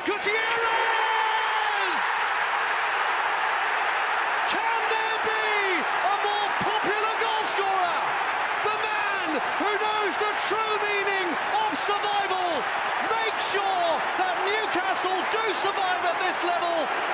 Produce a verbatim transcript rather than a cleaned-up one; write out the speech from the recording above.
Gutierrez! Can there be a more popular goal scorer? The man who knows the true meaning of survival. Make sure that Newcastle do survive at this level.